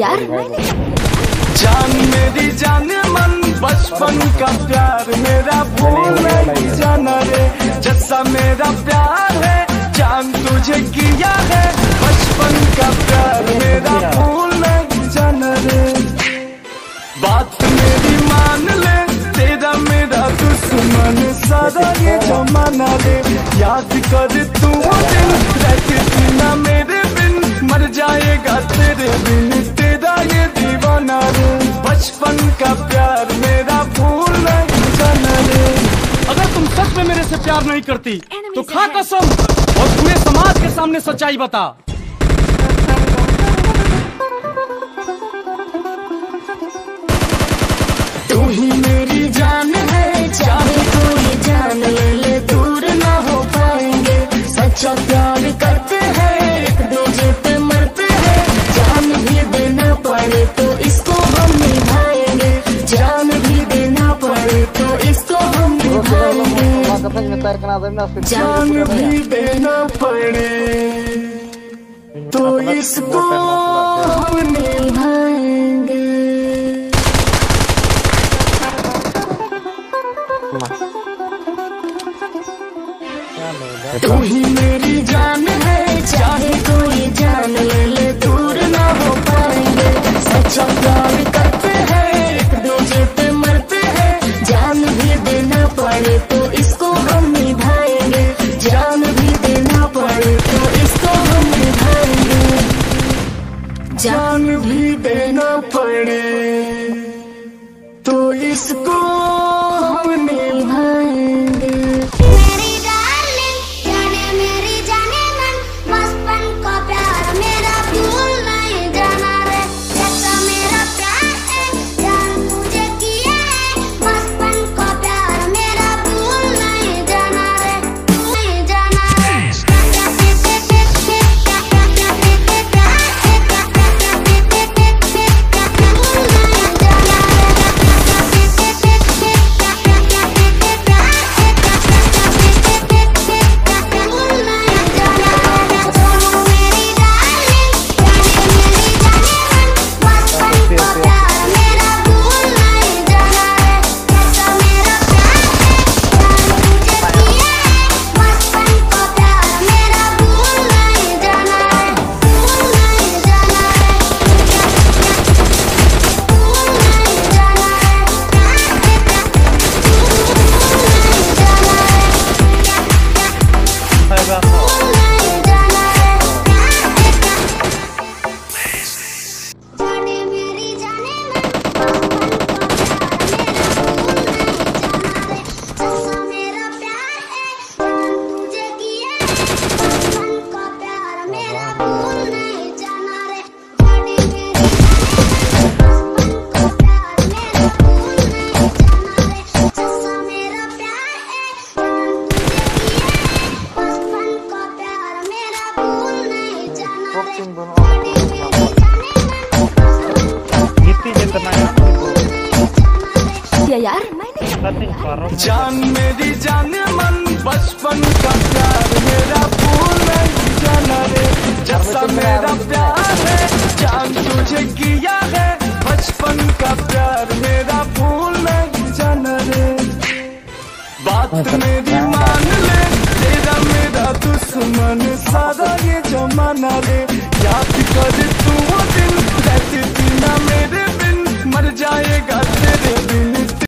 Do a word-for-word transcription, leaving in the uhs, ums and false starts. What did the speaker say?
प्यार जान मेरी जान मन बचपन का प्यार मेरा भूल नहीं जाना रे। जैसा मेरा प्यार है जान तुझे किया है, बचपन का प्यार मेरा भूल नहीं जाना रे। बात मेरी मान ले, तेरा मेरा दुश्मन सारा ये जमाना रे। याद कर तू दिन रहती थी ना मेरे बिन, मर जाएगा तेरे बिन तेरा ये दीवाना रे। बचपन का प्यार मेरा भूल नहीं जाना रे। अगर तुम सच में मेरे से प्यार नहीं करती तो खा कसम और पूरे समाज के सामने सच्चाई बता। तू ही मेरी जान है, चाहे कोई जान ले ले दूर ना हो पाएंगे। सच्चा प्यार करते हैं एक दूसरे पे मरते हैं, जान भी देना पड़े तो इसको हम निभाएंगे। जान भी देना पड़े तो इसको हम निभाएंगे। जान भी देना पड़े तो इसको हम निभाएंगे। तू ही मेरी जान है, चाहे कोई जान ले ले दूर ना हो पाएंगे। सच्चा प्यार करते हैं एक दूसरे पे मरते हैं, जान भी देना पड़े तो इसको हम निभाएंगे। जान भी देना पड़े तो इसको हम निभाएंगे। जान भी देना पड़े तो इसको हम निभाएंगे। यार जान मेरी जान मन बचपन का प्यार मेरा भूल नहीं जाना रे। जैसा मेरा प्यार है जान तुझे किया है, बचपन का प्यार मेरा भूल नहीं जाना रे। बात मेरी मान ले, तेरा मेरा दुश्मन सारा ये जमाना रे।